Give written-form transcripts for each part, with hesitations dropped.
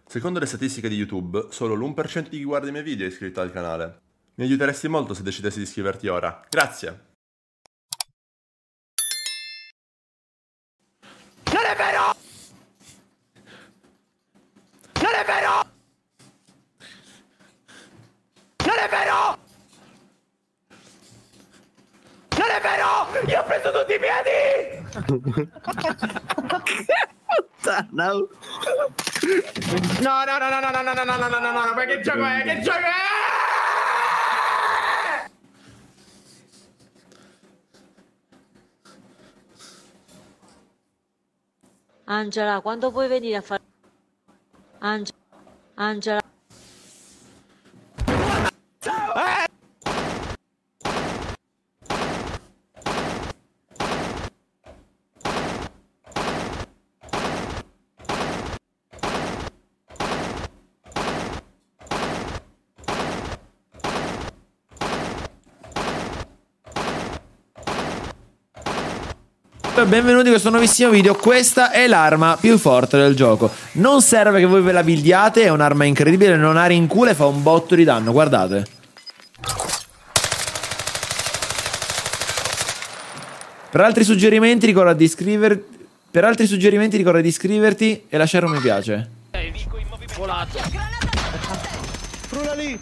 Secondo le statistiche di YouTube, solo l'1% di chi guarda i miei video è iscritto al canale. Mi aiuteresti molto se decidessi di iscriverti ora. Grazie! Non è vero! Non è vero! Non è vero! Non è vero! Io ho preso tutti i piedi! Puttana! No, ma che gioco è? Che gioco è? Angela, quando puoi venire a fare... Angela... Benvenuti in questo nuovissimo video. Questa è l'arma più forte del gioco. Non serve che voi ve la buildiate, è un'arma incredibile, non ha rincule e fa un botto di danno, guardate. Per altri suggerimenti ricorda di iscriverti e lasciare un mi piace. Volato. Frula lì!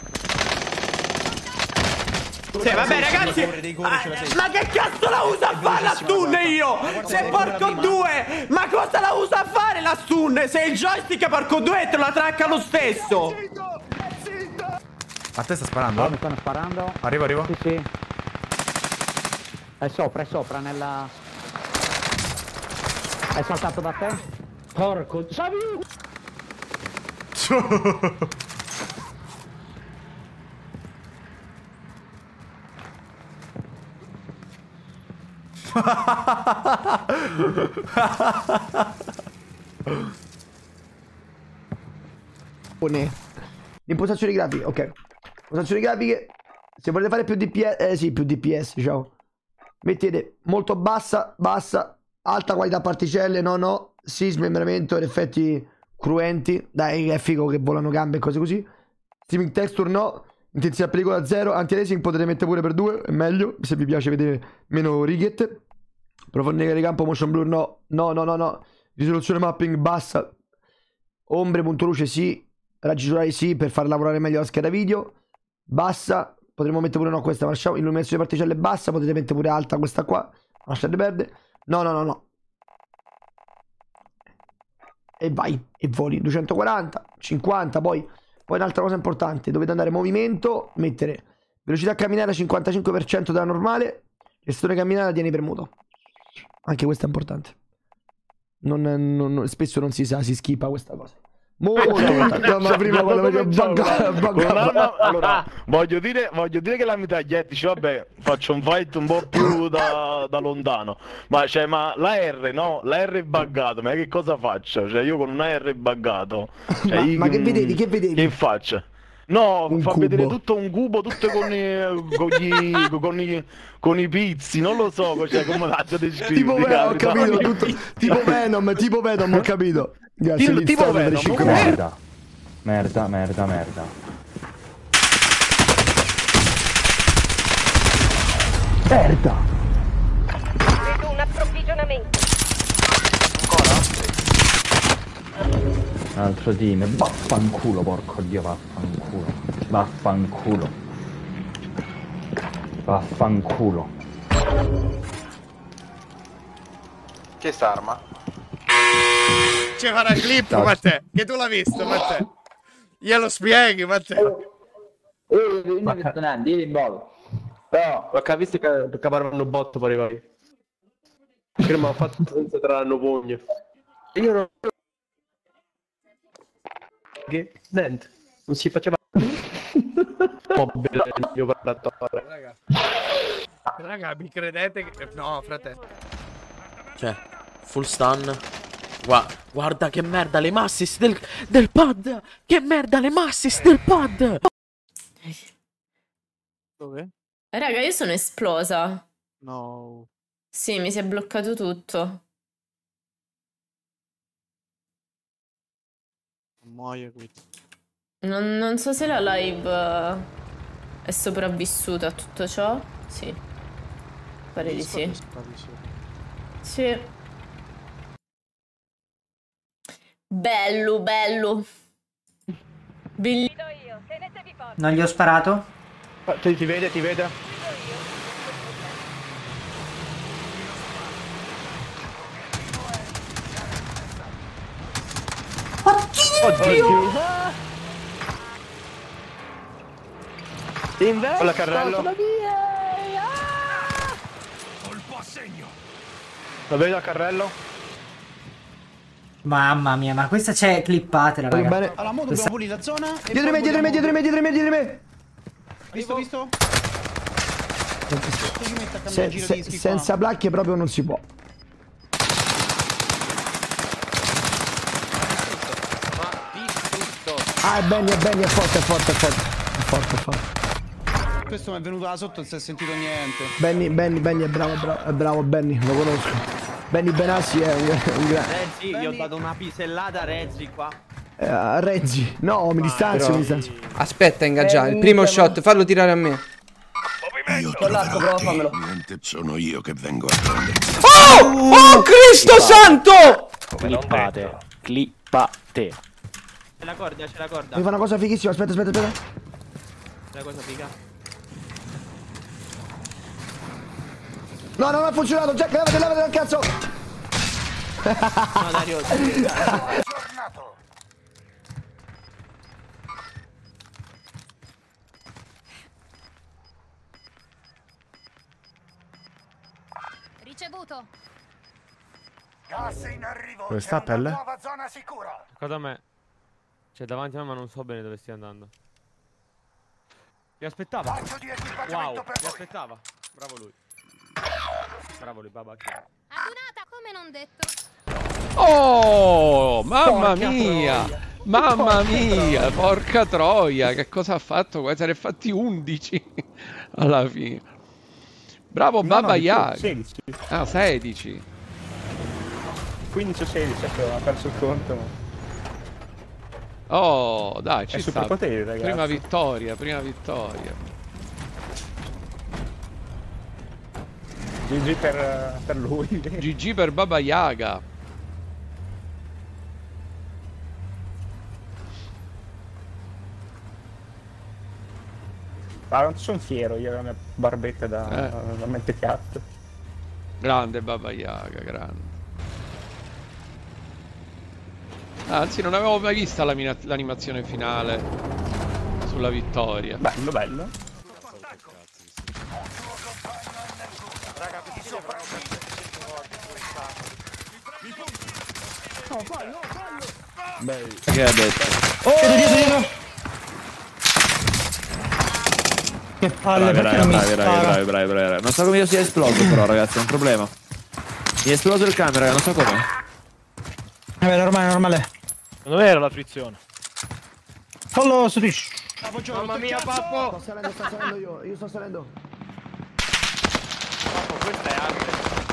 Sì, vabbè ragazzi, ma che cazzo la usa a fare la stun io? Se porco due, ma cosa la usa a fare la stun? Se il joystick porco due te la tracca lo stesso. A te sta sparando? Mi stanno sparando. Arrivo. Sì, sì. È sopra nella... È saltato da te? Porco... Impostazioni grafiche, ok. Impostazioni grafiche. Se volete fare più DPS, sì, più DPS, diciamo. Mettete molto bassa, alta qualità particelle, no, sì, smembramento ed effetti cruenti. Dai, è figo che volano gambe e cose così. Streaming texture no. Intensità pellicola 0. Anti-aliasing potete mettere pure per 2, è meglio, se vi piace vedere meno righette. Profondità di campo, motion blur no. Risoluzione mapping bassa. Ombre, punto luce sì. Raggi solari sì, per far lavorare meglio la scheda video. Bassa. Potremmo mettere pure no questa, ma lasciamo illuminazione di particelle bassa. Potete mettere pure alta questa qua. Lasciate perdere. No. E vai. E voli 240, 50. Poi un'altra cosa importante. Dovete andare in movimento. Mettere velocità camminare a 55% della normale. Gestione camminare tieni premuto. Anche questo è importante. Spesso non si sa, si skippa questa cosa. Molto importante. Ma prima allora, voglio dire che la metà gli dice vabbè, faccio un fight un po' più da lontano. Ma la R, no? La R è buggato, ma che cosa faccio? Cioè io con una R buggato. Cioè, ma che vedevi? Che faccio? No, un fa cubo. vedere tutto un cubo, tutto con i pizzi, non lo so, cioè, come l'altro descrivi. Tipo Venom, ho capito, tutto, tipo Venom, ho capito. Grazie, tipo Venom, Merda. Merda. Vedo un approvvigionamento. Un altro team. Vaffanculo, porco dio, vaffanculo. Che st'arma? C'è una clip, Matteo, che tu l'hai visto, Matteo. Glielo spieghi, Matteo. Io non ho visto niente, io in volo. Però, Ho capito che caparono botto per arrivare. Che mi ha fatto senza trarre pugno. Io non... Che? Niente. Non si faceva... mobile il mio operatore. Raga, mi credete che... No, fratello. Cioè, full stun. Guarda che merda le massis del pad. Che merda le massis del pad. Dove? Raga, io sono esplosa. No. Sì, mi si è bloccato tutto. Muoio qui. Non so se la live è sopravvissuta a tutto ciò. Sì. Pare di sì. Sì. Bello, bello. Non gli ho sparato? Ti vede, ti vede. Oddio! Inverso, con la carrello. Colpo a segno. Lo vedo a carrello. Mamma mia, ma questa c'è clippatela, raga. Bene. Allora, mo dobbiamo pulire la zona. Dietro me, dietro me, dietro me, dietro me, dietro me. Visto? Senza placche proprio non si può. Ah, è Benny, è forte, è forte, è forte. È forte, è forte. Questo mi è venuto da sotto, non si è sentito niente. Benny è bravo Benny, lo conosco. Benny Benassi è un grande. Reggi, gli ho dato una pisellata a Reggi qua. Reggi, no, mi distanzio, mi distanzio. Aspetta, ingaggiare. Il primo shot, fallo tirare a me. Io troverò niente, sono io che vengo a prendere. Oh Cristo santo! Clippate. Clippate. C'è la corda, c'è la corda. Mi fa una cosa fighissima, aspetta. C'è la cosa figa. No, non ha funzionato, Jack, levate dal cazzo! No, Dario, Ricevuto. Gas in arrivo. Dove sta Pelle? Nuova zona sicura. Guarda me. C'è davanti a me ma non so bene dove stia andando. Mi aspettava. Wow, mi aspettava. Bravo lui. Bravo lui, Baba. Adunata come non detto. Oh, mamma mia. Mamma mia, porca troia. Che cosa ha fatto? Qua se ne è fatti 11 alla fine. Bravo Baba Yaga. 16. Ah, 16. 15 o 16, ho perso il conto. Ma... Oh, dai, ci è sta. superpoteri, ragazzi. Prima vittoria, prima vittoria. GG per lui. GG per Baba Yaga. Ah, sono fiero io, la mia barbetta da mentecchiato. Grande Baba Yaga, grande. Anzi, non avevo mai vista l'animazione finale sulla vittoria. Bello, bello. Che ha detto? Dietro. Che palle, perché non mi spara? Bravi. Non so come io sia esploso però, ragazzi, è un problema. Mi è esploso il camera, non so come. Normale. Non era la frizione. Fallo su Twitch. Mamma mia, Pappo. Sto salendo io sto salendo. Pappo, questa è alta.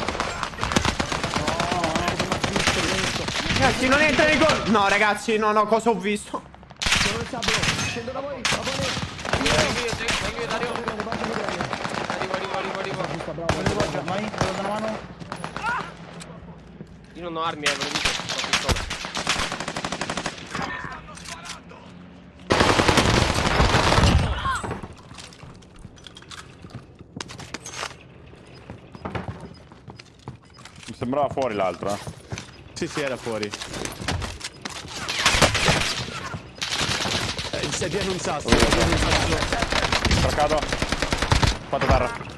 Ragazzi, non entra nei gol. No, ragazzi, no, cosa ho visto? Sono il sabolo, scendo da voi, Io non ho armi, ve lo dico, ho pistola. Mi sembrava fuori l'altro, Sì, era fuori. Si è pieno un sasso. Traccato. Fatto terra.